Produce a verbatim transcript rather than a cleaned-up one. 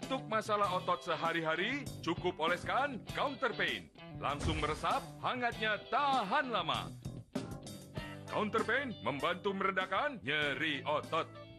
Untuk masalah otot sehari-hari, cukup oleskan Counter Pain. Langsung meresap, hangatnya tahan lama. Counter Pain membantu meredakan nyeri otot.